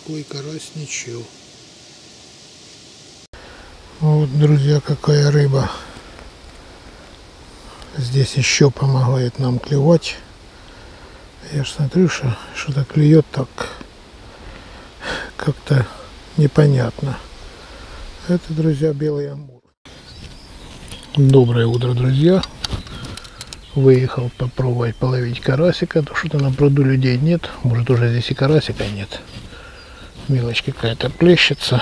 такой карась ничего. Вот, друзья, какая рыба. Здесь еще помогает нам клевать. Я ж смотрю, что-то клюет так как-то непонятно. Это, друзья, белый амур. Доброе утро, друзья. Выехал попробовать половить карасика. То что-то на пруду людей нет. Может, уже здесь и карасика нет. Мелочь какая-то плещется.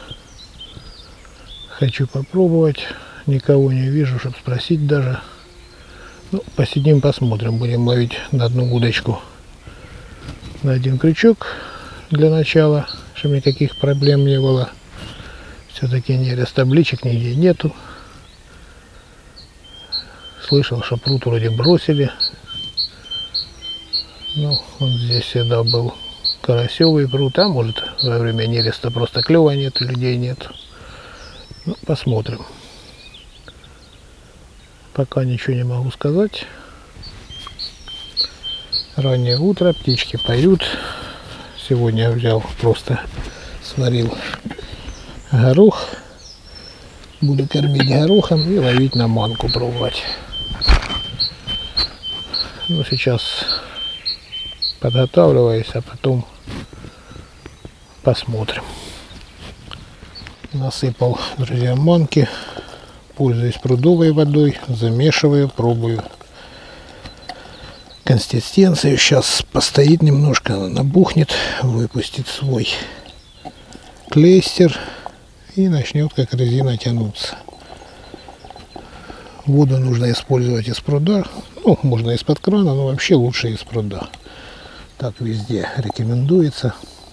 Хочу попробовать. Никого не вижу, чтобы спросить даже. Ну, посидим, посмотрим. Будем ловить на одну удочку. На один крючок для начала, чтобы никаких проблем не было. Все-таки нерест, табличек нигде нету. Слышал, что пруд вроде бросили. Ну, он здесь всегда был карасевый пруд, а может во время нереста просто клёва нет, людей нет. Ну, посмотрим. Пока ничего не могу сказать. Раннее утро, птички поют. Сегодня я взял, просто сварил горох. Буду кормить горохом и ловить на манку, пробовать. Ну, сейчас подготавливаюсь, а потом посмотрим. Насыпал, друзья, манки. Пользуюсь прудовой водой, замешиваю, пробую консистенцию. Сейчас постоит немножко, она набухнет, выпустит свой клейстер и начнет как резина тянуться. Воду нужно использовать из пруда, ну, можно из-под крана, но вообще лучше из пруда. Так везде рекомендуется.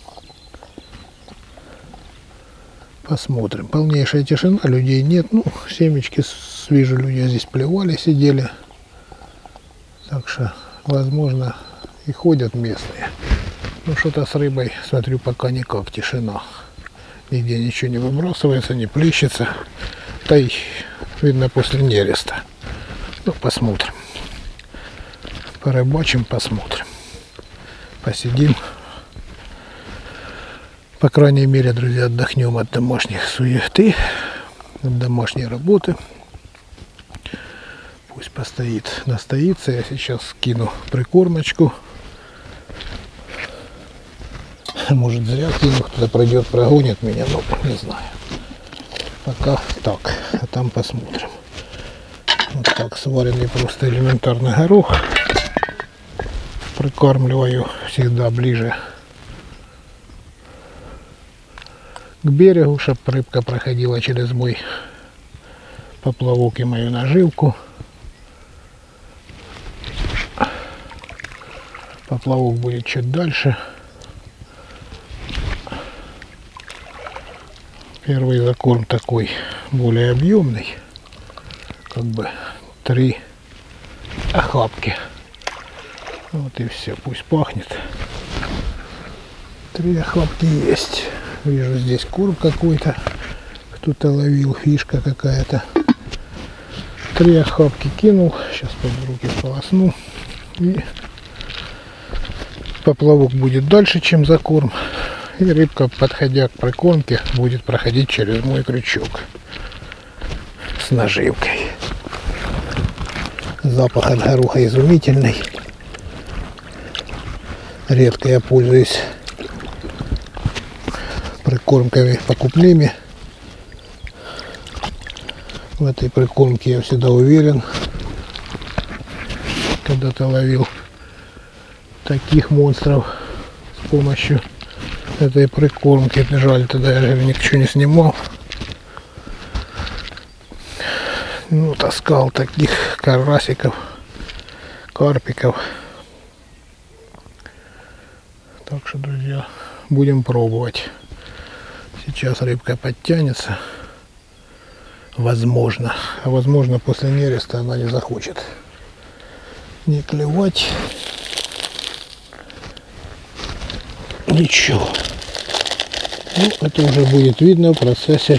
Посмотрим. Полнейшая тишина, людей нет. Ну, семечки, вижу, люди здесь плевали, сидели. Так что, возможно, и ходят местные. Ну, что-то с рыбой, смотрю, пока никак, тишина. Нигде ничего не выбрасывается, не плещется. Да и видно после нереста. Ну, посмотрим. Порыбачим, посмотрим. Посидим. По крайней мере, друзья, отдохнем от домашних суеты, от домашней работы. Пусть постоит, настоится. Я сейчас кину прикормочку. Может, зря кину, кто-то пройдет, прогонит меня, но не знаю. Пока так, а там посмотрим. Вот так сваренный просто элементарный горох. Прикармливаю всегда ближе к берегу, чтобы рыбка проходила через мой поплавок и мою наживку. Поплавок будет чуть дальше. Первый закорм такой более объемный, как бы 3 охапки. Вот и все, пусть пахнет. 3 охапки есть. Вижу, здесь корм какой-то, кто-то ловил, фишка какая-то. 3 охапки кинул, сейчас под руки полосну. И поплавок будет дальше, чем закорм. И рыбка, подходя к прикормке, будет проходить через мой крючок с наживкой. Запах от гороха изумительный. Редко я пользуюсь прикормками покупными. В этой прикормке я всегда уверен. Когда-то ловил таких монстров с помощью этой прикормки. Жаль, тогда я ничего не снимал. Ну, таскал таких карасиков, карпиков. Так что, друзья, будем пробовать. Сейчас рыбка подтянется. Возможно. А возможно, после нереста она не захочет не клевать. Ничего. Ну, это уже будет видно в процессе.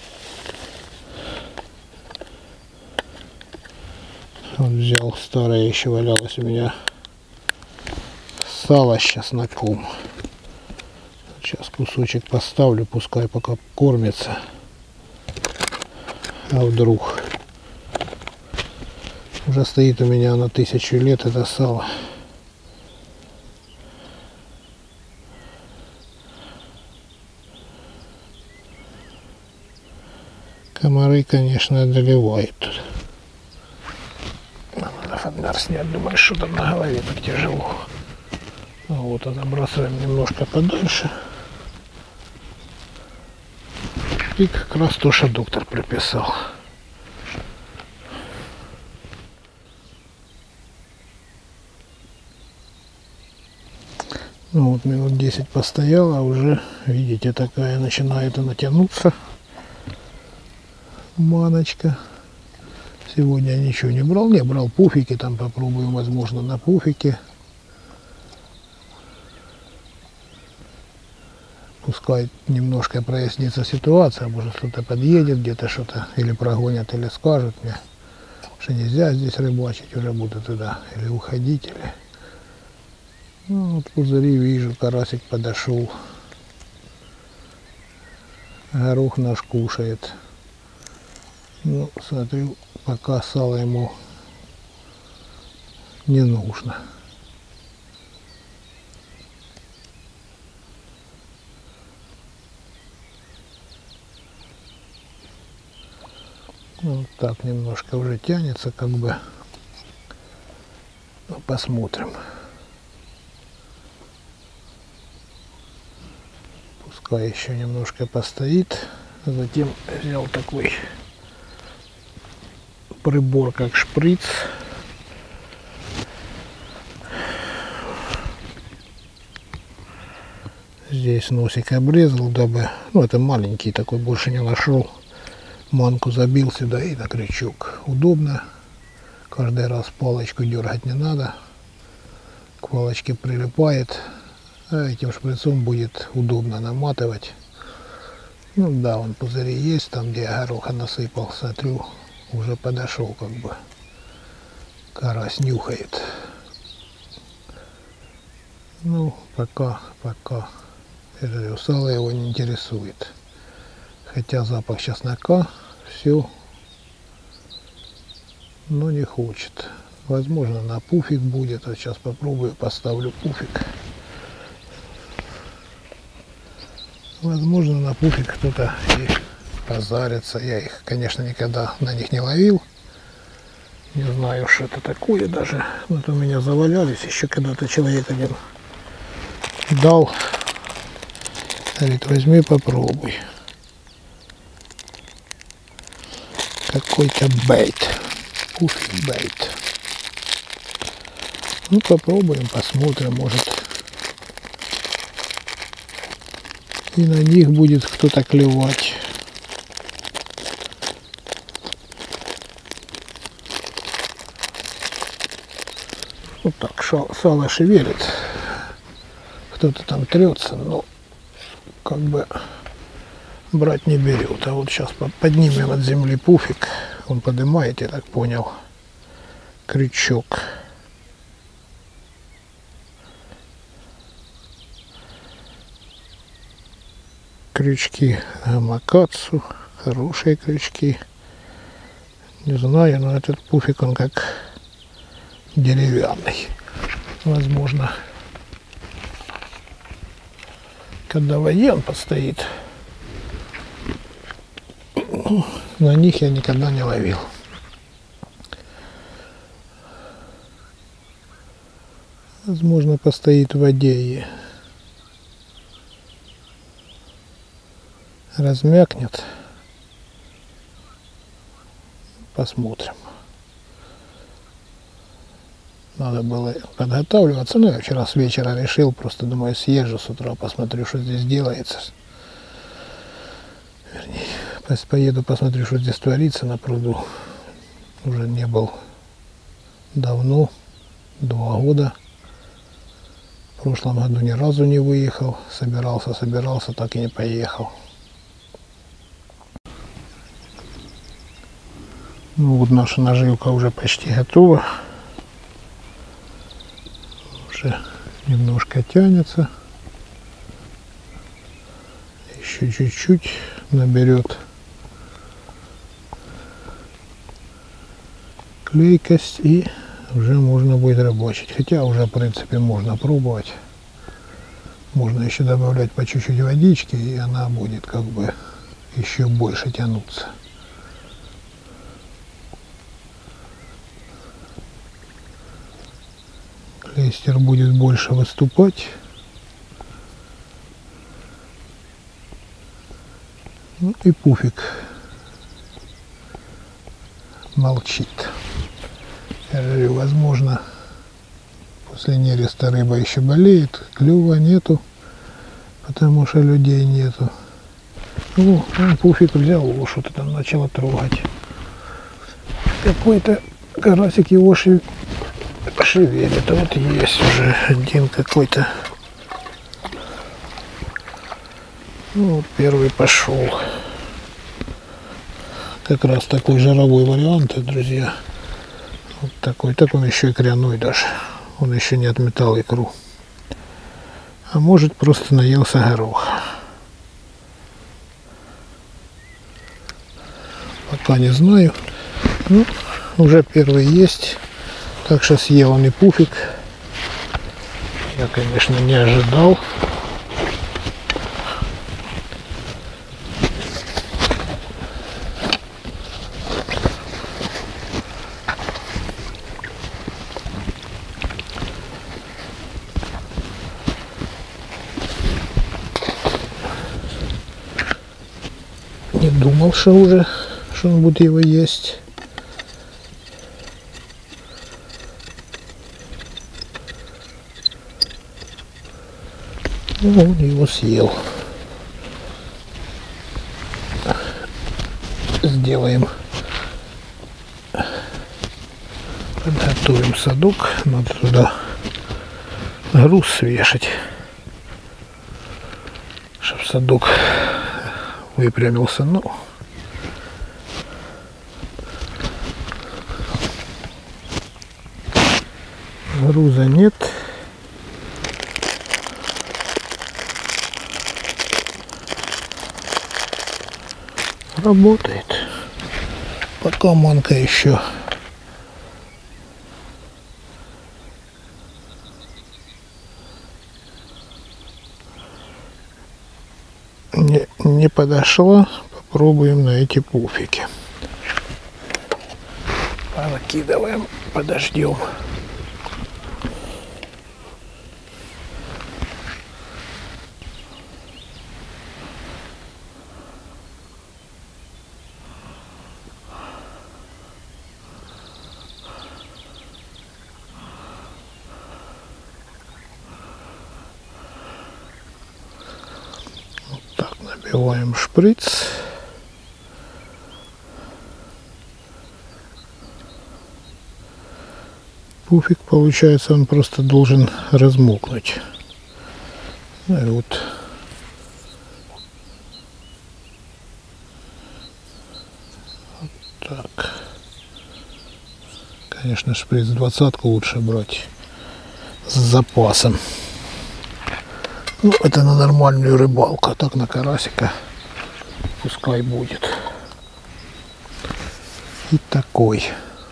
Вот взял старое, еще валялось у меня сало с чесноком. Сейчас кусочек поставлю, пускай пока кормится. А вдруг? Уже стоит у меня на 1000 лет это сало. Комары, конечно, одолевают тут. Надо фонарь снять, думаю, что там на голове так тяжело. А вот забрасываем немножко подальше. И как раз то, что доктор прописал. Ну вот минут 10 постояла, уже, видите, такая начинает она тянуться. Маночка. Сегодня я ничего не брал. Не брал пуфики, там попробуем, возможно, на пуфике. Пускай немножко прояснится ситуация, может кто-то подъедет, где-то что-то или прогонят, или скажут мне, что нельзя здесь рыбачить, уже буду туда или уходить, или... Ну, вот пузыри вижу, карасик подошел. Горох наш кушает. Ну, смотрю, пока сало ему не нужно. Вот так немножко уже тянется, как бы. Ну, посмотрим. Пускай еще немножко постоит. Затем взял такой прибор, как шприц. Здесь носик обрезал, дабы... Ну, это маленький такой, больше не нашел. Манку забил сюда и на крючок. Удобно. Каждый раз палочку дергать не надо. К палочке прилипает. А этим шприцом будет удобно наматывать. Ну да, вон пузыри есть, там где я гороха насыпал, смотрю, уже подошел как бы. Карась нюхает. Ну, пока. Сало его не интересует. Хотя запах чеснока, все, но не хочет. Возможно, на пуфик будет. Вот сейчас попробую, поставлю пуфик. Возможно, на пуфик кто-то и позарится. Я их, конечно, никогда на них не ловил. Не знаю, что это такое даже. Вот у меня завалялись. Еще когда-то человек один дал. Говорит, возьми, попробуй. Какой-то бейт. Пуфик бейт. Ну, попробуем, посмотрим, может... И на них будет кто-то клевать. Вот так, сало шевелит. Кто-то там трется, но как бы брать не берет. А вот сейчас поднимем от земли пуфик. Он поднимает, я так понял, крючок. Крючки гамакацу, хорошие крючки. Не знаю, но этот пуфик, он как деревянный. Возможно, когда в воде он постоит. На них я никогда не ловил. Возможно, постоит в воде и размякнет. Посмотрим. Надо было подготавливаться. Ну, я вчера с вечера решил, просто думаю, съезжу с утра, посмотрю, что здесь делается. Вернее, поеду, посмотрю, что здесь творится на пруду. Уже не был давно, 2 года. В прошлом году ни разу не выехал. Собирался, так и не поехал. Ну вот наша наживка уже почти готова. Уже немножко тянется. Еще чуть-чуть наберет клейкость, и уже можно будет рыбачить. Хотя уже, в принципе, можно пробовать. Можно еще добавлять по чуть-чуть водички, и она будет как бы еще больше тянуться. Клейстер будет больше выступать. Ну и пуфик молчит. Я говорю, возможно, после нереста рыба еще болеет, клюва нету, потому что людей нету. Ну, он пуфик взял, что-то там начало трогать. Какой-то карасик его шевелит. А вот есть уже один какой-то. Ну, вот первый пошел. Как раз такой жировой вариант, друзья. Вот такой. Так он еще и кряной даже. Он еще не отметал икру. А может, просто наелся гороха. Пока не знаю. Ну, уже первый есть. Так что съел он и пуфик. Я, конечно, не ожидал. Не думал, что он будет его есть. Ну, он его съел. Сделаем. Подготовим садок. Надо туда груз свешать, чтобы садок выпрямился. Ну, груза нет. Работает. Пока манка еще не подошла. Попробуем на эти пуфики. Накидываем, подождем. Набиваем шприц. Пуфик, получается, он просто должен размокнуть. Ну и вот. Вот так. Конечно, шприц 20-ку лучше брать с запасом. Ну, это на нормальную рыбалку, а так на карасика пускай будет. И такой.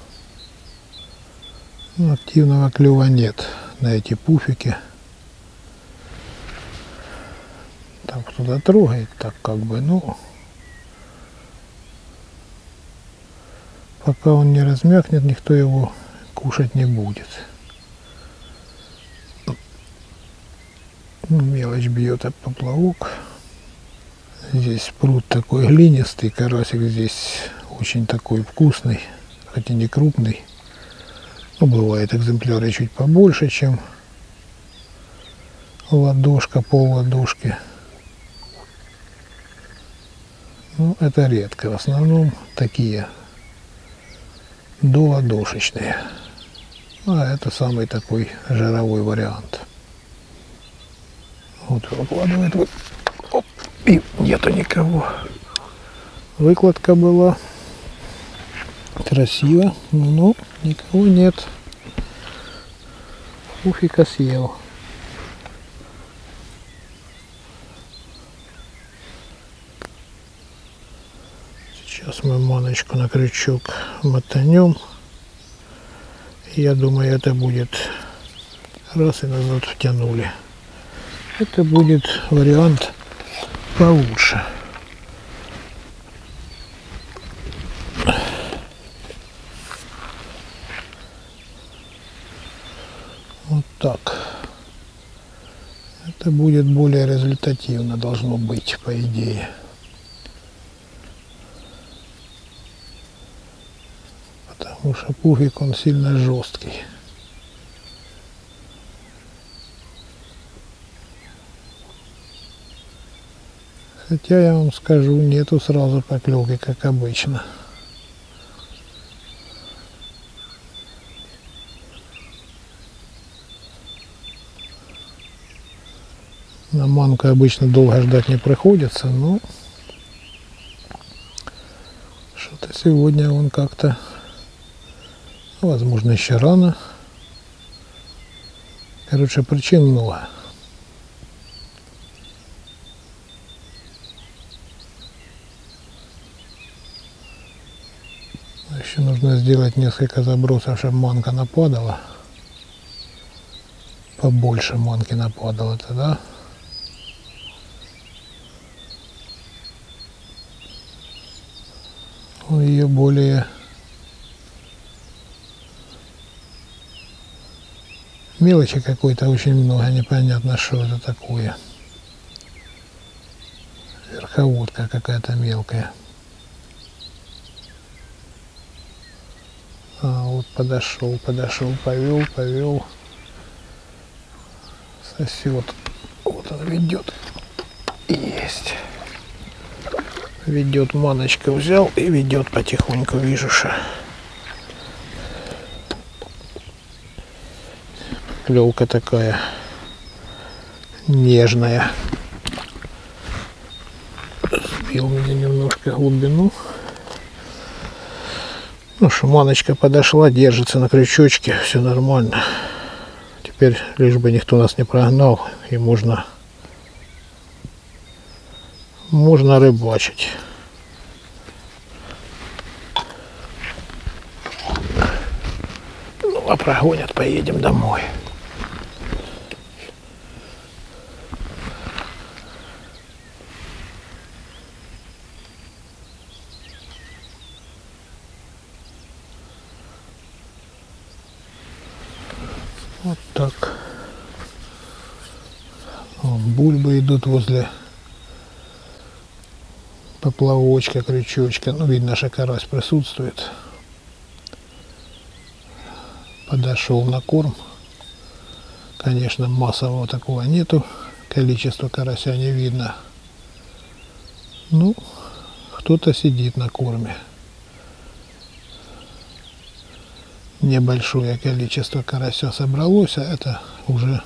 Ну, активного клюва нет на эти пуфики. Там кто-то трогает, так как бы, ну, пока он не размякнет, никто его кушать не будет. Ну, мелочь бьет об поплавок. Здесь пруд такой глинистый, карасик здесь очень такой вкусный, хотя не крупный. Но бывают экземпляры чуть побольше, чем ладошка, пол ладошки. Ну, это редко. В основном такие доладошечные. А это самый такой жировой вариант. Вот выкладывает, вот, оп, и нету никого. Выкладка была красиво, но никого нет. Пуфика съел. мы маночку на крючок мотанем. Я думаю, это будет раз и назад втянули. Это будет вариант получше. Вот так. Это будет более результативно, должно быть, по идее. Потому что пуфик, он сильно жесткий. Хотя я вам скажу, нету сразу поклевки, как обычно. На манку обычно долго ждать не приходится, но что-то сегодня он как-то, возможно, еще рано. Короче, причин много. Еще нужно сделать несколько забросов, чтобы манка нападала. Побольше манки нападала тогда. Ее более мелочи какой-то очень много, непонятно, что это такое. Верховодка какая-то мелкая. А вот подошел, повел. Сосет. Вот он ведет. Есть. Ведет, маночка взял и ведет потихоньку, вижу, что клевка такая нежная. Сбил меня немножко глубину. Ну что, маночка подошла, держится на крючочке, все нормально. Теперь лишь бы никто нас не прогнал, и можно рыбачить. Ну, а прогонят, поедем домой. Вот так. Вот бульбы идут возле поплавочка, крючочка. Ну, видно, что карась присутствует. Подошел на корм. Конечно, массового такого нету. Количество карася не видно. Ну, кто-то сидит на корме. Небольшое количество карася собралось, а это уже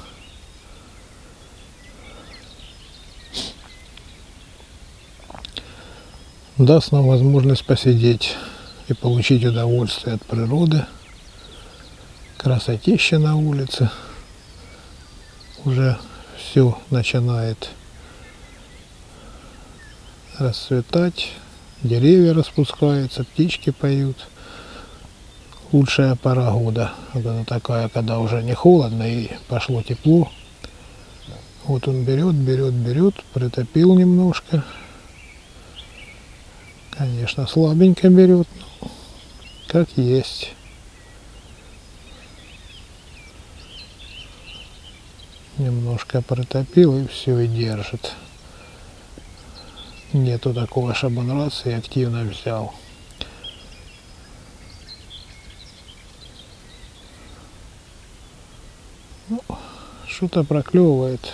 даст нам возможность посидеть и получить удовольствие от природы. Красотища на улице. Уже все начинает расцветать, деревья распускаются, птички поют. Лучшая пора года. Вот она такая, когда уже не холодно и пошло тепло. Вот он берет, притопил немножко. Конечно, слабенько берет, но как есть. Немножко притопил и все, и держит. Нету такого, чтобы он раз и активно взял. Ну, что-то проклевывает.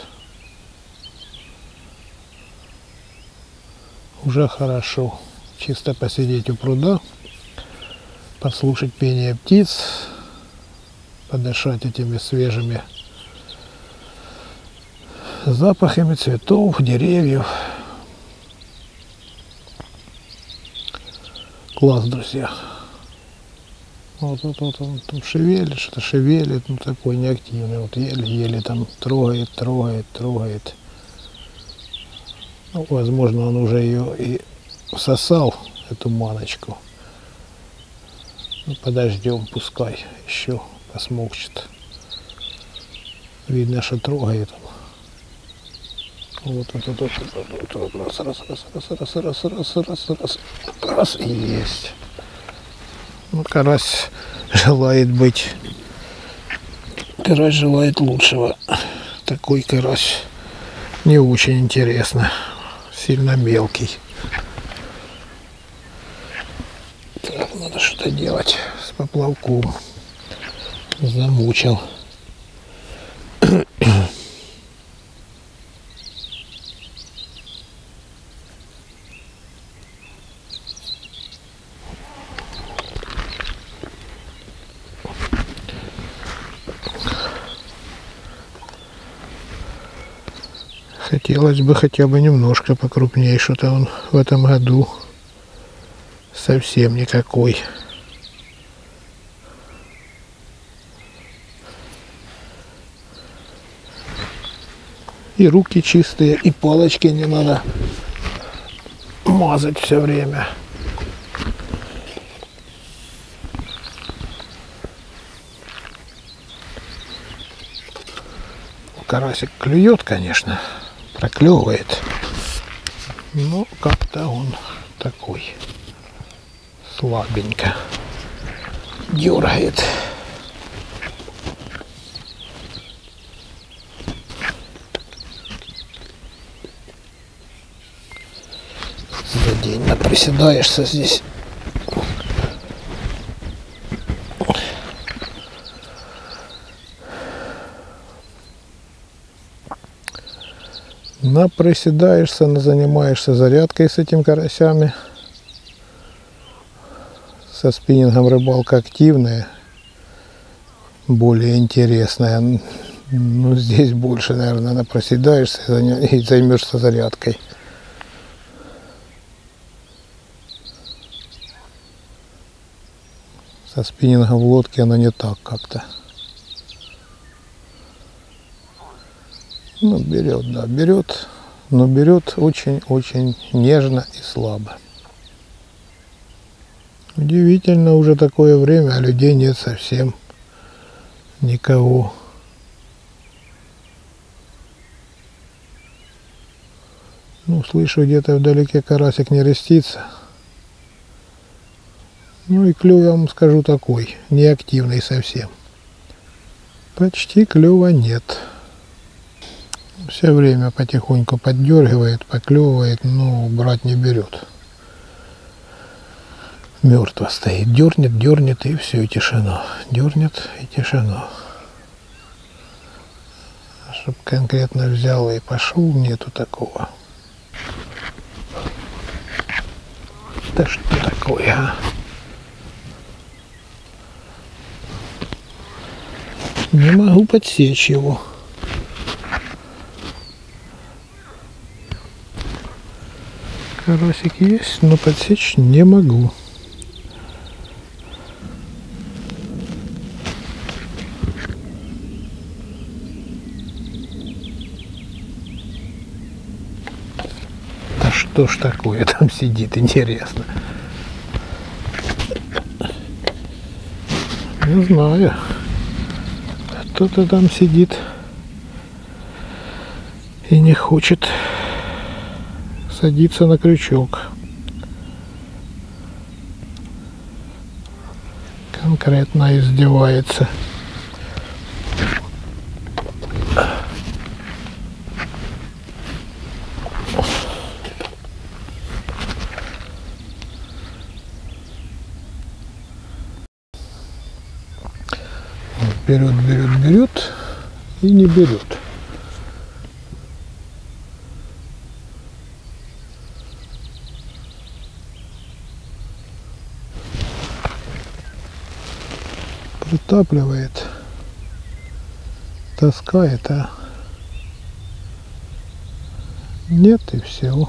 Уже хорошо. Чисто посидеть у пруда, послушать пение птиц, подышать этими свежими запахами цветов, деревьев. Класс, друзья. Вот он там шевелит, что-то шевелит, ну такой неактивный, вот еле-еле там трогает. Ну, возможно, он уже ее и всосал, эту маночку. Ну, подождем, пускай еще посмокчет. Видно, что трогает он. Вот. Раз, и есть. Ну, карась желает быть. Карась желает лучшего. Такой карась не очень интересно. Сильно мелкий. Так, надо что-то делать с поплавком. Замучил. Хотелось бы хотя бы немножко покрупнее, что-то он в этом году совсем никакой. И руки чистые, и палочки не надо мазать все время. Карасик клюет, конечно, проклевывает, но как-то он такой слабенько дергает. За день наприседаешься здесь. Наприседаешься, занимаешься зарядкой с этим карасями. Со спиннингом рыбалка активная, более интересная. Ну, здесь больше, наверное, напроседаешься и займешься зарядкой. Со спиннингом в лодке оно не так как-то. Ну, берет, да, берет, но берет очень-очень нежно и слабо. Удивительно, уже такое время, а людей нет совсем никого. Ну, слышу, где-то вдалеке карасик не рестится. Ну и клев, я вам скажу, такой, неактивный совсем. Почти клева нет. Все время потихоньку поддергивает, поклевывает, но брать не берет. Мертво стоит. Дернет, дернет, и все, и тишина. Дернет, и тишина. Чтоб конкретно взял и пошел, нету такого. Да что такое, а? Не могу подсечь его. Карасик есть, но подсечь не могу. Да что ж такое там сидит, интересно. Не знаю. Кто-то там сидит и не хочет садиться на крючок. Конкретно издевается. Берет, берет, берет и не берет. Притапливает, таскает, а нет, и все.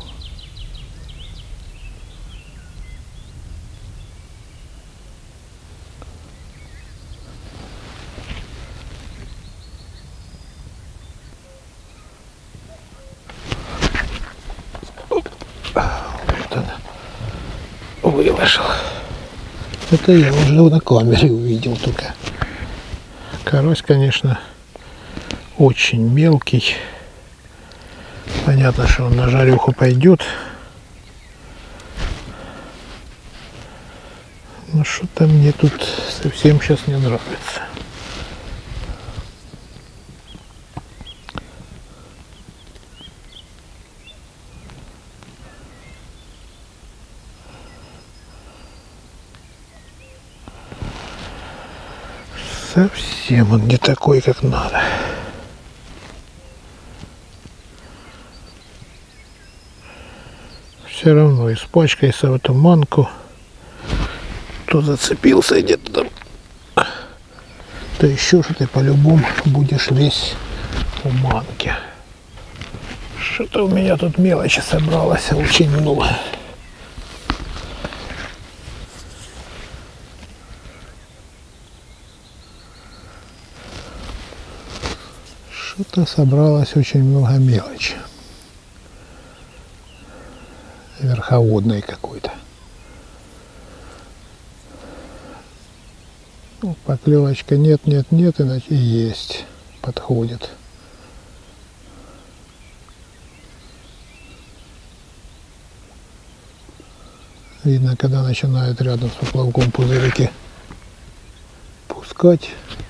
вышел. Это я уже на камере увидел только. Карась, конечно, очень мелкий. Понятно, что он на жарюху пойдет. Но что-то мне тут совсем сейчас не нравится. Совсем он не такой, как надо. Все равно испачкайся в эту манку. То зацепился где-то там, то еще что ты по-любому будешь весь в манке. Что-то у меня тут мелочи собралось очень много. Что-то собралось очень много мелочи. Верховодной какой-то. Ну, поклевочка нет, иначе и есть. Подходит. Видно, когда начинают рядом с поплавком пузырики пускать.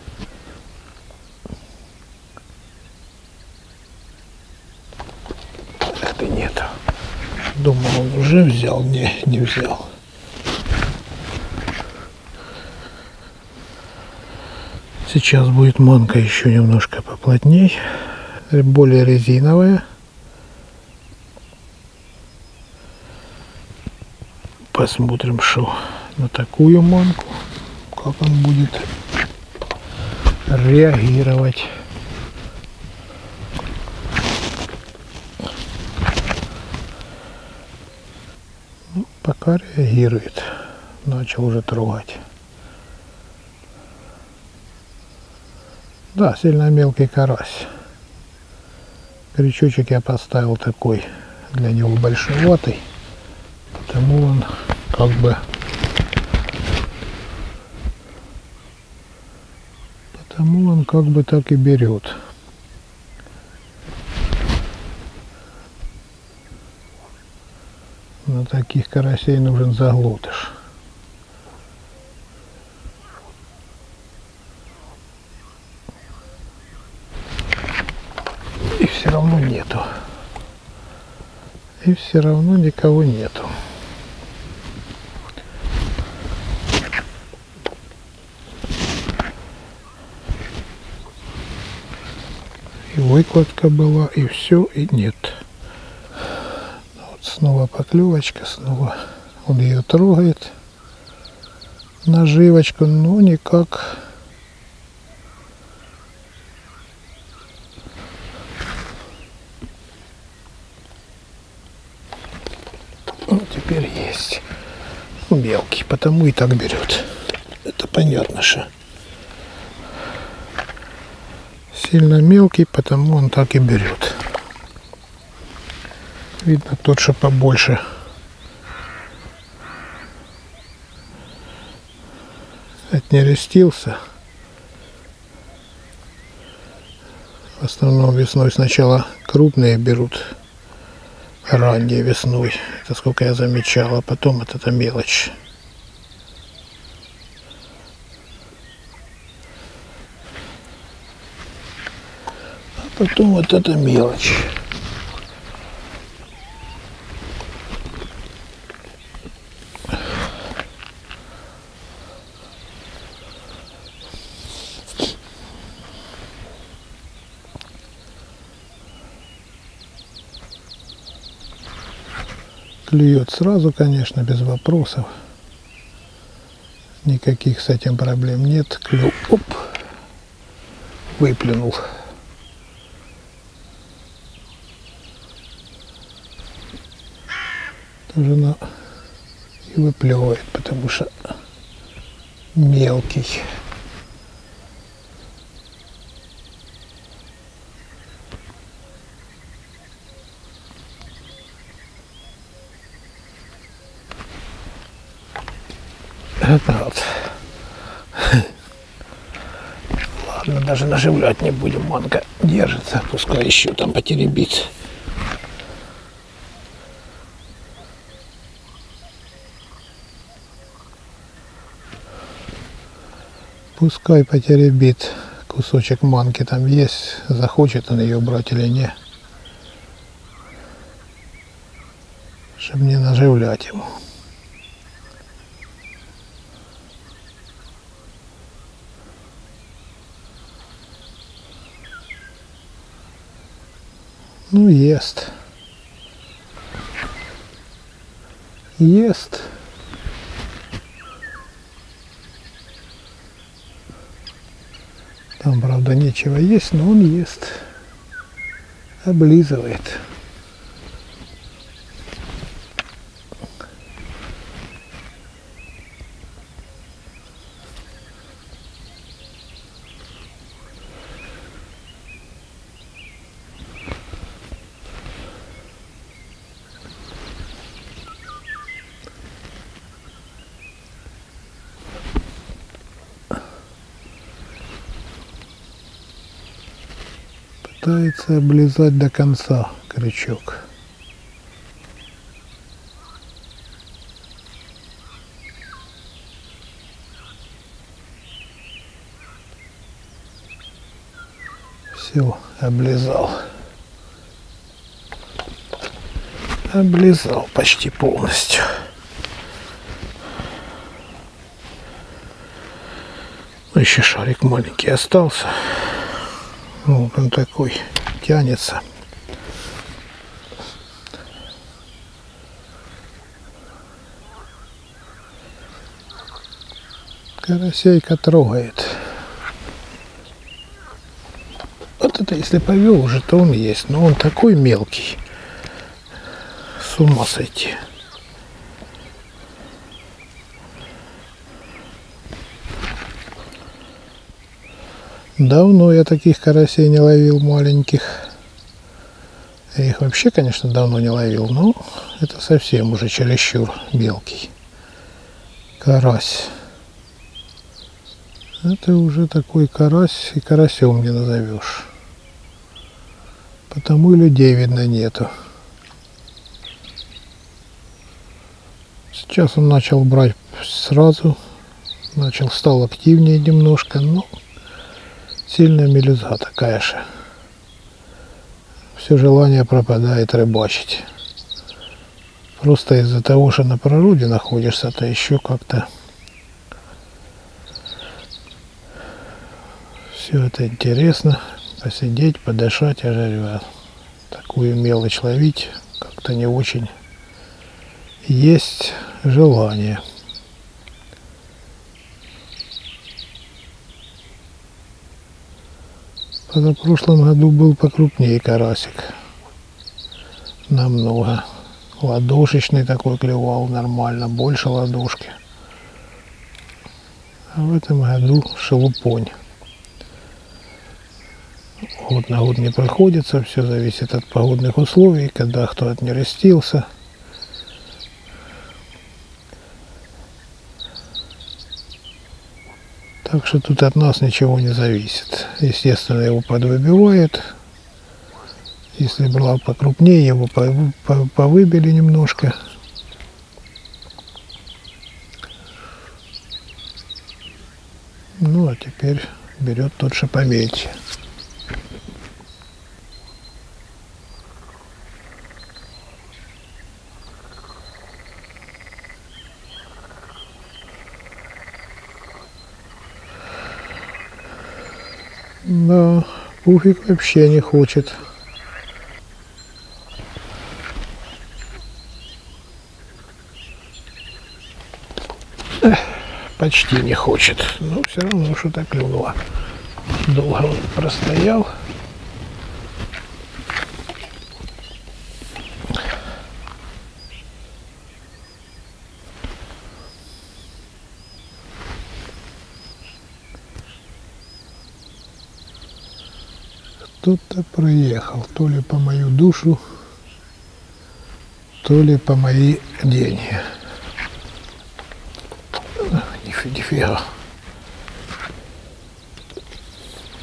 Эх ты, нет. Думал, он уже взял, не взял. Сейчас будет манка еще немножко поплотней, более резиновая. Посмотрим, что на такую манку, как он будет реагировать. Ну, пока реагирует. Начал уже трогать. Да, сильно мелкий карась. Крючочек я поставил такой, для него большеватый, потому он как бы так и берет. На таких карасей нужен заглотыш. И все равно нету. И все равно никого нету. И выкладка была, и все, и нет. Вот снова поклевочка, снова он ее трогает. Наживочку, но никак. Ну, теперь есть. Мелкий, потому и так берет. Это понятно, что сильно мелкий, потому он так и берет. Видно, тот, что побольше. Отнерестился. В основном весной сначала крупные берут. Ранней весной. Это сколько я замечал. А потом вот это мелочь. Потом вот эта мелочь. Клюет сразу, конечно, без вопросов. Никаких с этим проблем нет. Клюв. Оп. Выплюнул. Тоже она и выплевывает, потому что мелкий. Ладно, даже наживлять не будем. Манка держится, пускай еще там потеребит. Пускай потеребит. Кусочек манки там есть. Захочет он ее брать или не. Чтобы не наживлять ему. Ну, ест. Ест. Там, правда, нечего есть, но он ест. Облизывает. Пытается облизать до конца крючок. Все, облизал. Облизал почти полностью. Еще шарик маленький остался. Вот он такой, тянется. Карасейка трогает. Вот это если повел уже, то он есть. Но он такой мелкий. С ума сойти. Давно я таких карасей не ловил маленьких. Я их вообще, конечно, давно не ловил, но это совсем уже чересчур мелкий карась. Это уже такой карась, и карасем не назовешь. Потому и людей, видно, нету. Сейчас он начал брать сразу. Стал активнее немножко, но сильная мелюзга такая же. Все желание пропадает рыбачить. Просто из-за того, что на природе находишься, то еще как-то все это интересно. Посидеть, подышать, я говорю, такую мелочь ловить как-то не очень есть желание. В прошлом году был покрупнее карасик. Намного. Ладошечный такой клевал нормально, больше ладошки. А в этом году шелупонь. Год на год не приходится, все зависит от погодных условий, когда кто отнерестился. Так что тут от нас ничего не зависит. Естественно, его подвыбивает. Если была покрупнее, его повыбили немножко. Ну, а теперь берет тот, что поменьше. Да, Пуфик вообще не хочет. Почти не хочет, но все равно что-то клюнуло. Долго он простоял. Кто-то проехал, то ли по мою душу, то ли по мои деньги. Нифига.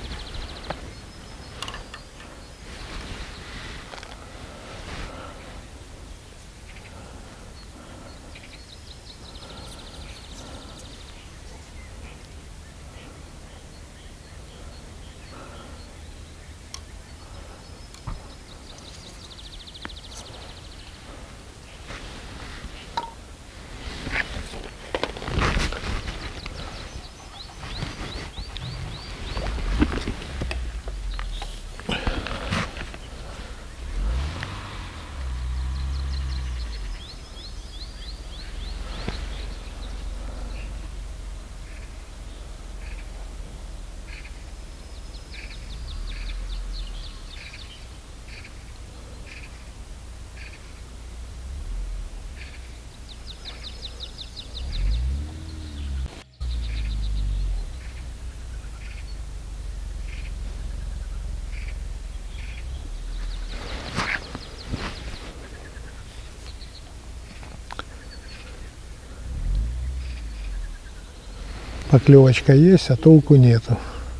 Поклевочка есть, а толку нету.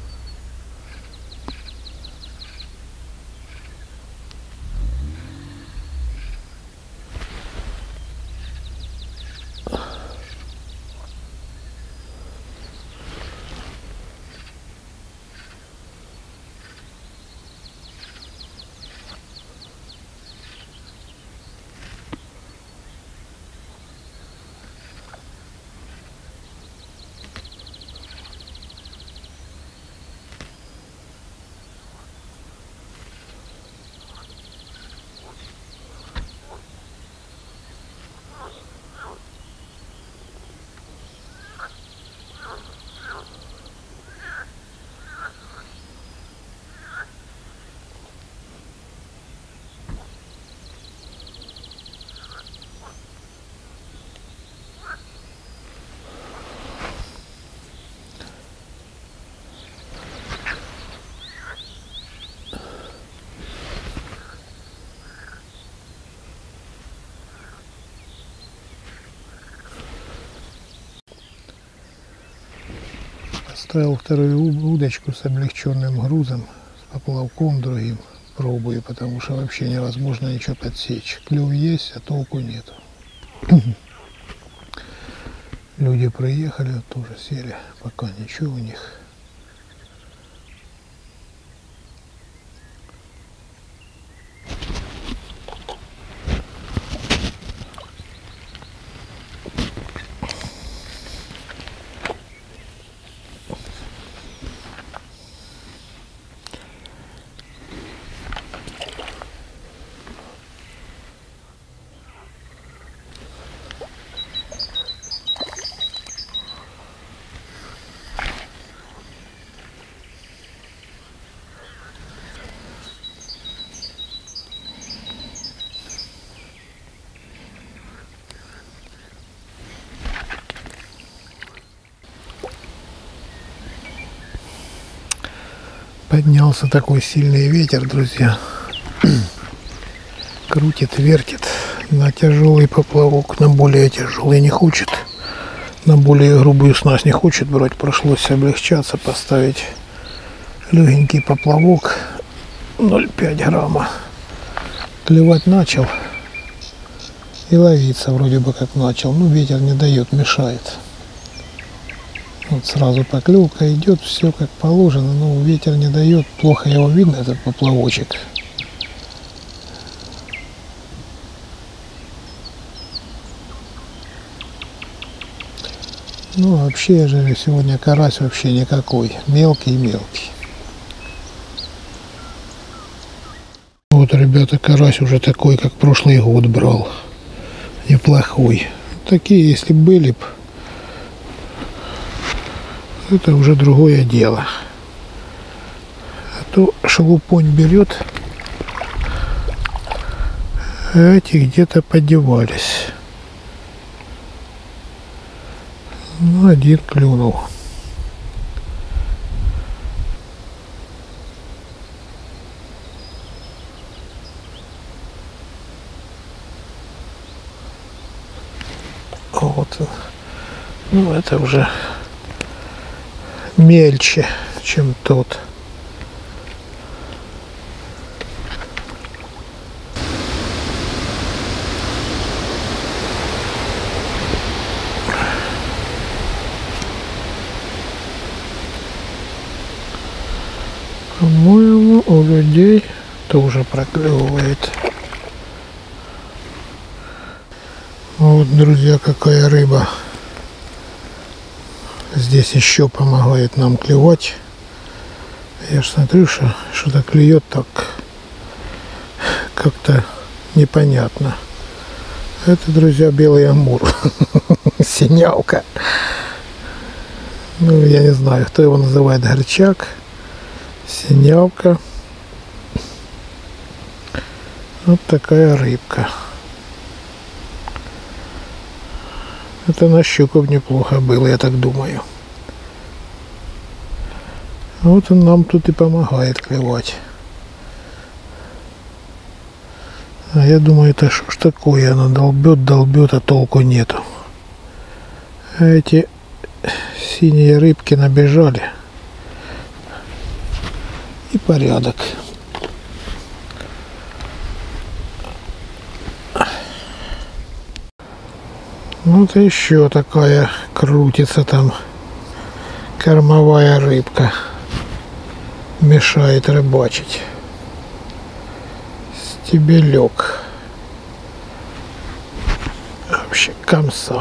Поставил вторую удочку с облегченным грузом, с поплавком другим. Пробую, потому что вообще невозможно ничего подсечь. Клев есть, а толку нет. Люди приехали, тоже сели, пока ничего у них. Поднялся такой сильный ветер, друзья. Крутит, вертит. На тяжелый поплавок, на более тяжелый не хочет. На более грубую снасть не хочет брать. Пришлось облегчаться, поставить легенький поплавок 0,5 грамма. Клевать начал. И ловиться вроде бы как начал. Но ветер не дает, мешает. Вот сразу поклевка идет, все как положено, но ветер не дает, плохо его видно, этот поплавочек. Ну вообще же сегодня карась вообще никакой, мелкий. Вот, ребята, карась уже такой, как прошлый год брал, неплохой. Такие, если были бы, это уже другое дело. А то шелупонь берет, а эти где-то подевались. Ну, один клюнул. Вот. Ну, это уже мельче, чем тот. По-моему, у людей тоже проклевывает. Вот, друзья, какая рыба. Здесь еще помогает нам клевать. Я ж смотрю, что что-то клюет так как-то непонятно. Это, друзья, белый амур. Синявка. Ну, я не знаю, кто его называет, горчак, синявка. Вот такая рыбка. Это на щуку неплохо было, я так думаю. Вот он нам тут и помогает клевать. А я думаю, это что ж такое? Она долбет, а толку нету. А эти Синие рыбки набежали. И порядок. Вот еще такая крутится там кормовая рыбка. Мешает рыбачить. Стебелек. Вообще комса.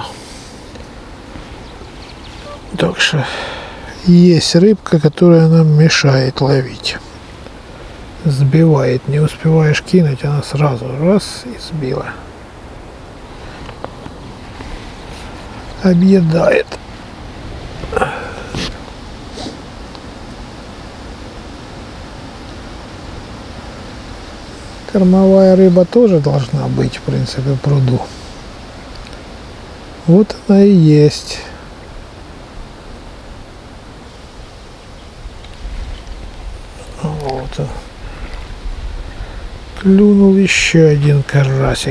Так что есть рыбка, которая нам мешает ловить. Сбивает. Не успеваешь кинуть, она сразу раз и сбила. Объедает. Кормовая рыба тоже должна быть, в принципе, в пруду. Вот она и есть. Вот он. Клюнул еще один карасик.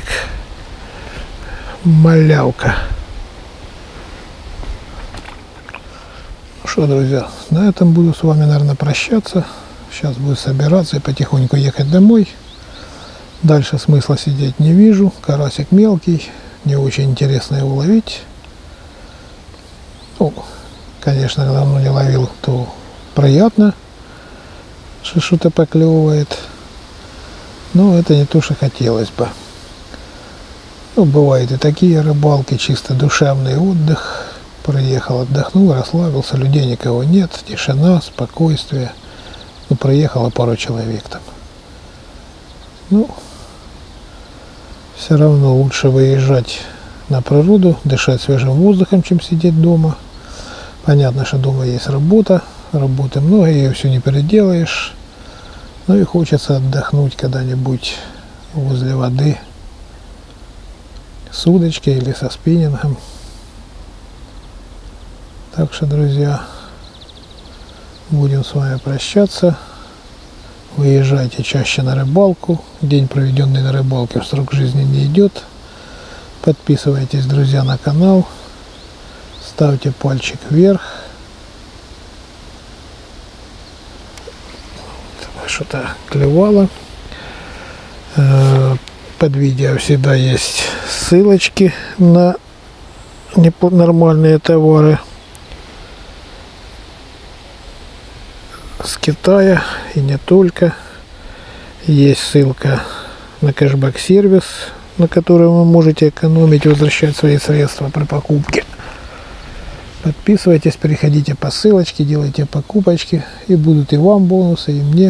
Малявка. Что, друзья, на этом буду с вами, наверное, прощаться. Сейчас буду собираться и потихоньку ехать домой. Дальше смысла сидеть не вижу. Карасик мелкий, не очень интересно его ловить. Ну, конечно, давно не ловил, то приятно, что что-то поклевывает. Но это не то, что хотелось бы. Ну, бывают и такие рыбалки, чисто душевный отдых. Приехал, отдохнул, расслабился, людей никого нет, тишина, спокойствие. Ну, проехало пару человек там. Ну, все равно лучше выезжать на природу, дышать свежим воздухом, чем сидеть дома. Понятно, что дома есть работа, работы много, ее все не переделаешь. Ну и хочется отдохнуть когда-нибудь возле воды с удочкой или со спиннингом. Так что, друзья, будем с вами прощаться. Выезжайте чаще на рыбалку. День, проведенный на рыбалке, в срок жизни не идет. Подписывайтесь, друзья, на канал. Ставьте пальчик вверх. Что-то клевало. Под видео всегда есть ссылочки на нормальные товары с Китая и не только. Есть ссылка на кэшбэк-сервис, на который вы можете экономить, возвращать свои средства при покупке. Подписывайтесь, переходите по ссылочке, делайте покупочки, и будут и вам бонусы, и мне.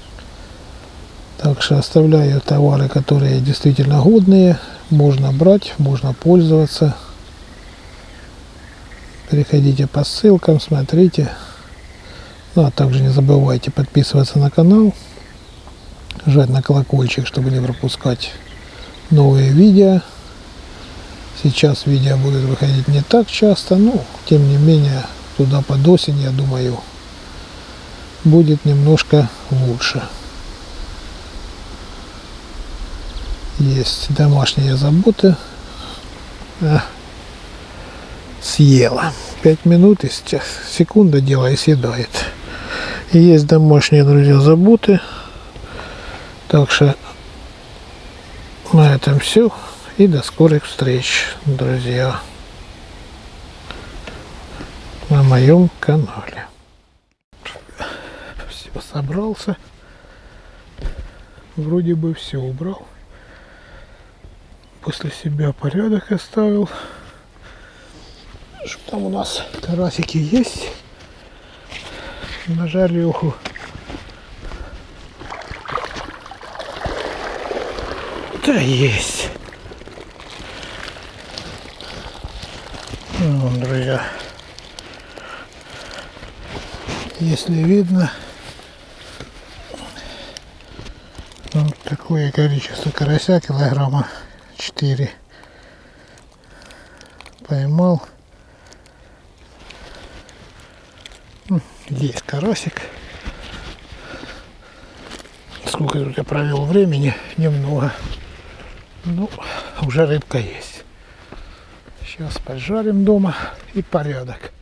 Так что оставляю товары, которые действительно годные, можно брать, можно пользоваться. Переходите по ссылкам, смотрите. Ну, а также не забывайте подписываться на канал, жать на колокольчик, чтобы не пропускать новые видео. Сейчас видео будут выходить не так часто, но тем не менее туда под осень, я думаю, будет немножко лучше. Есть домашние заботы. Съела. 5 минут и сейчас секунда дело и съедает. И есть домашние, друзья, заботы. Так что на этом все. И до скорых встреч, друзья, на моем канале. Все, собрался. Вроде бы все убрал. После себя порядок оставил. Что там у нас? Карасики есть. На жареху. Да, есть. Ну, друзья, если видно, вот такое количество карася, килограмма 4 поймал. Есть карасик. Сколько тут я провел времени? Немного. Ну, уже рыбка есть. Сейчас поджарим дома и порядок.